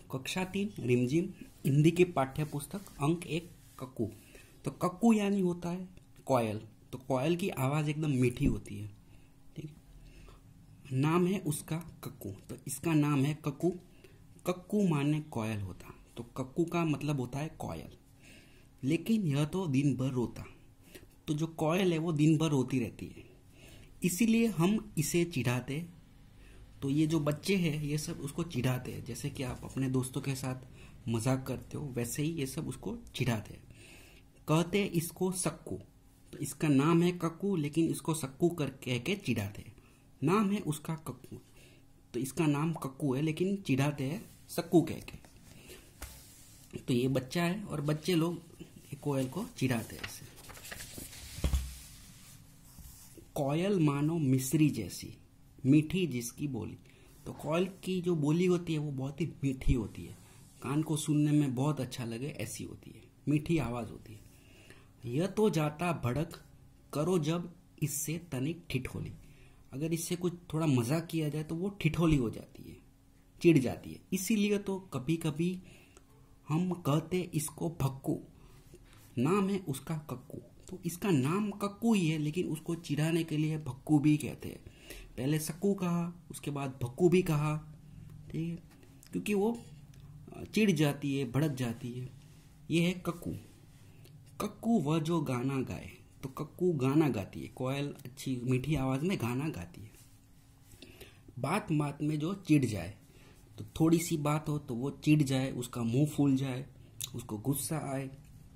कक्षा 3 रिमझिम हिंदी की पाठ्य पुस्तक अंक 1 कक्कू। तो कक्कू यानी होता है कोयल। तो कोयल की आवाज एकदम मीठी होती है। ठीक, नाम है उसका कक्कू, तो इसका नाम है कक्कू। कक्कू माने कोयल होता, तो कक्कू का मतलब होता है कोयल। लेकिन यह तो दिन भर रोता, तो जो कोयल है वो दिन भर रोती रहती है, इसीलिए हम इसे चिढ़ाते। तो ये जो बच्चे हैं ये सब उसको चिढ़ाते हैं, जैसे कि आप अपने दोस्तों के साथ मजाक करते हो वैसे ही ये सब उसको चिढ़ाते हैं। कहते इसको सक्कू, तो इसका नाम है कक्कू लेकिन इसको सक्कू कर कह के चिढ़ाते हैं। नाम है उसका कक्कू, तो इसका नाम कक्कू है लेकिन चिढ़ाते हैं सक्कू कह के। तो ये बच्चा है और बच्चे लोग कोयल को चिढ़ाते हैं ऐसे। कोयल मानो मिस्री जैसी, मीठी जिसकी बोली। तो कोयल की जो बोली होती है वो बहुत ही मीठी होती है, कान को सुनने में बहुत अच्छा लगे ऐसी होती है, मीठी आवाज होती है। यह तो जाता भड़क, करो जब इससे तनिक ठिठोली। अगर इससे कुछ थोड़ा मजाक किया जाए तो वो ठिठोली हो जाती है, चिढ़ जाती है। इसीलिए तो कभी कभी हम कहते इसको भक्कू। नाम है उसका कक्कू, तो इसका नाम कक्कू ही है लेकिन उसको चिढ़ाने के लिए भक्कू भी कहते हैं। पहले सक्कू कहा, उसके बाद भक्कू भी कहा, ठीक है, क्योंकि वो चिढ़ जाती है, भड़क जाती है। ये है कक्कू। कक्कू वह जो गाना गाए, तो कक्कू गाना गाती है। कोयल अच्छी मीठी आवाज में गाना गाती है। बात बात में जो चिढ़ जाए, तो थोड़ी सी बात हो तो वो चिढ़ जाए, उसका मुंह फूल जाए, उसको गुस्सा आए।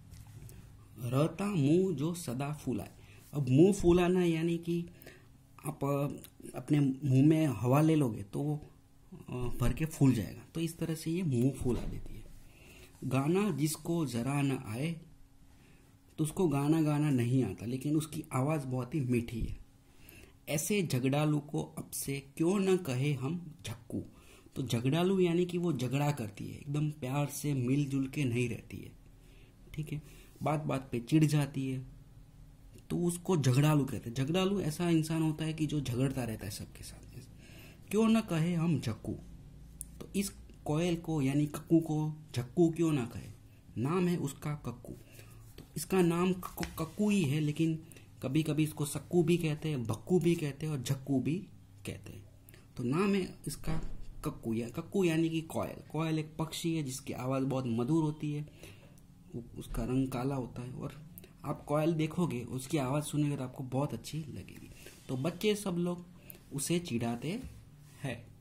रहता मुंह जो सदा फूलाए। अब मुंह फूलाना यानी कि आप अपने मुंह में हवा ले लोगे तो वो भर के फूल जाएगा, तो इस तरह से ये मुंह फूला देती है। गाना जिसको जरा न आए, तो उसको गाना गाना नहीं आता लेकिन उसकी आवाज बहुत ही मीठी है। ऐसे झगड़ालू को अब से क्यों न कहे हम झक्कू। तो झगड़ालू यानी कि वो झगड़ा करती है, एकदम प्यार से मिलजुल के नहीं रहती है, ठीक है, बात बात पे चिढ़ जाती है, तो उसको झगड़ालू कहते हैं। झगड़ालू ऐसा इंसान होता है कि जो झगड़ता रहता है सबके साथ। क्यों ना कहे हम झक्कू, तो इस कोयल को यानी कक्कू को झक्कू क्यों ना कहे। नाम है उसका कक्कू, तो इसका नाम कक्कू ही है लेकिन कभी कभी इसको सक्कू भी कहते हैं, भक्कू भी कहते हैं और झक्कू भी कहते हैं। तो नाम है इसका कक्कू। या कक्कू यानी कि कोयल। कोयल एक पक्षी है जिसकी आवाज बहुत मधुर होती है, उसका रंग काला होता है, और आप कोयल देखोगे उसकी आवाज़ सुनेंगे तो आपको बहुत अच्छी लगेगी। तो बच्चे सब लोग उसे चिढ़ाते हैं।